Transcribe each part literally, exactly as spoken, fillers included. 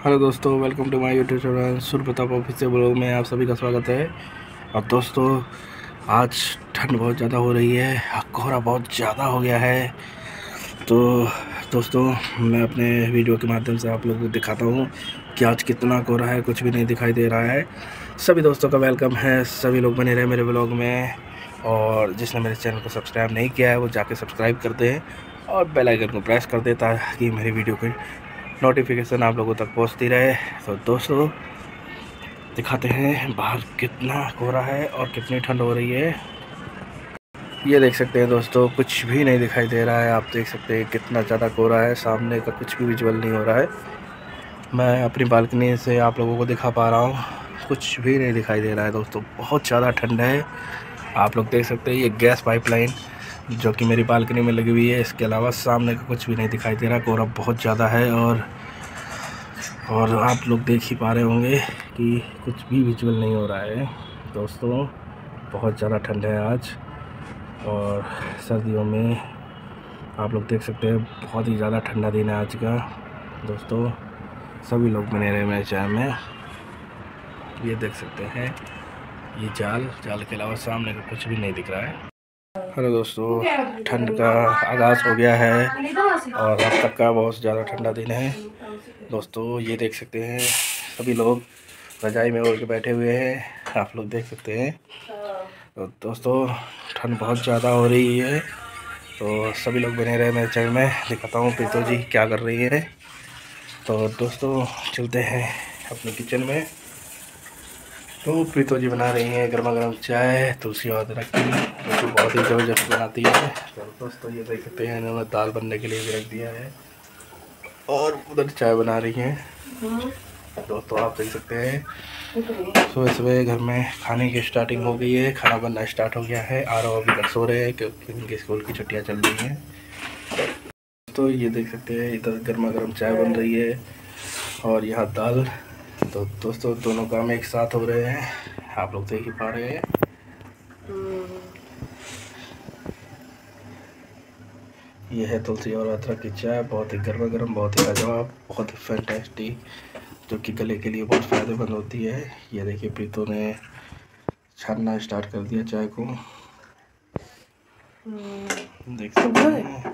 Hello दोस्तों, welcome to my YouTube channel Surya Pratap official blog में आप सभी का स्वागत है। और दोस्तों, आज ठंड बहुत ज़्यादा हो रही है, कोहरा बहुत ज़्यादा हो गया है। तो दोस्तों, मैं अपने वीडियो के माध्यम से आप लोगों को दिखाता हूँ कि आज कितना कोहरा है, कुछ भी नहीं दिखाई दे रहा है। सभी दोस्तों का वेलकम है, सभी लोग बने रहे मेरे ब्लॉग में। और जिसने मेरे चैनल को सब्सक्राइब नहीं किया है वो जाके सब्सक्राइब कर दें और बेल आइकन को प्रेस कर दें ताकि मेरी वीडियो की नोटिफिकेशन आप लोगों तक पहुंचती रहे। तो दोस्तों, दिखाते हैं बाहर कितना कोहरा है और कितनी ठंड हो रही है। ये देख सकते हैं दोस्तों, कुछ भी नहीं दिखाई दे रहा है। आप देख सकते हैं कितना ज़्यादा कोहरा है, सामने का कुछ भी विजुअल नहीं हो रहा है। मैं अपनी बालकनी से आप लोगों को दिखा पा रहा हूँ, कुछ भी नहीं दिखाई दे रहा है दोस्तों, बहुत ज़्यादा ठंड है। आप लोग देख सकते हैं ये गैस पाइपलाइन जो कि मेरी बालकनी में लगी हुई है, इसके अलावा सामने का कुछ भी नहीं दिखाई दे रहा। कोहरा बहुत ज़्यादा है और और आप लोग देख ही पा रहे होंगे कि कुछ भी विजुअल नहीं हो रहा है दोस्तों। बहुत ज़्यादा ठंड है आज, और सर्दियों में आप लोग देख सकते हैं बहुत ही ज़्यादा ठंडा दिन है आज का दोस्तों। सभी लोग बने रहे मेरे चैनल में। ये देख सकते हैं ये जाल जाल के अलावा सामने का कुछ भी नहीं दिख रहा है। हेलो दोस्तों, ठंड का आगाज़ हो गया है और अब तक का बहुत ज़्यादा ठंडा दिन है दोस्तों। ये देख सकते हैं सभी लोग रजाई में ओढ़ के बैठे हुए हैं, आप लोग देख सकते हैं। तो दोस्तों, ठंड बहुत ज़्यादा हो रही है, तो सभी लोग बने रहे मेरे चैनल में। दिखाता हूँ प्रीतो जी क्या कर रही है। तो दोस्तों, चलते हैं अपने किचन में। तो प्रीतो जी बना रही हैं गर्मा गर्म चाय तुलसी और अदरक की, जो कि बहुत ही ज़बरदस्त बनाती है। तो दोस्तों, ये देख सकते हैं इन्होंने दाल बनने के लिए भी रख दिया है और उधर चाय बना रही हैं दोस्तों। आप देख सकते हैं सुबह सुबह घर में खाने की स्टार्टिंग हो गई है, खाना बनना स्टार्ट हो गया है। आरव अभी तक सो रहे हैं क्योंकि उनके स्कूल की छुट्टियां चल रही हैं। तो ये देख सकते हैं इधर गर्मा गर्म चाय बन रही है और यहाँ दाल। तो दोस्तों, दोनों काम एक साथ हो रहे हैं, आप लोग देख ही पा रहे हैं। ये है तुलसी और अदरक की चाय, बहुत ही गर्मा गर्म, बहुत ही लाजवाब, बहुत ही फैंटास्टिक, जो कि गले के लिए बहुत फ़ायदेमंद होती है। ये देखिए प्रीतो ने छानना स्टार्ट कर दिया चाय को, देख सकते हैं।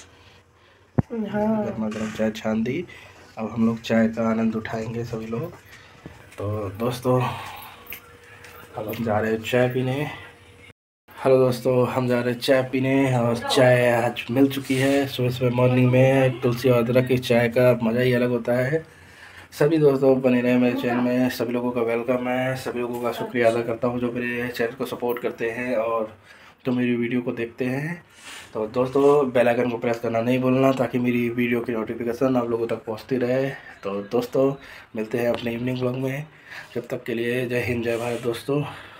गर्मा गर्म चाय छान दी, अब हम लोग चाय का आनंद उठाएंगे सभी लोग। तो दोस्तों, अब हम जा रहे हैं चाय पीने। हेलो दोस्तों, हम जा रहे हैं चाय पीने और चाय आज मिल चुकी है। सुबह सुबह मॉर्निंग में तुलसी और अदरक की चाय का मज़ा ही अलग होता है। सभी दोस्तों बने रहे मेरे चैनल में, सभी लोगों का वेलकम है। सभी लोगों का शुक्रिया अदा करता हूँ जो मेरे चैनल को सपोर्ट करते हैं और जो मेरी वीडियो को देखते हैं। तो दोस्तों, बेल आइकन को प्रेस करना नहीं भूलना ताकि मेरी वीडियो की नोटिफिकेशन आप लोगों तक पहुँचती रहे। तो दोस्तों, मिलते हैं अपने इवनिंग व्लॉग में। जब तक के लिए जय हिंद, जय भारत दोस्तों।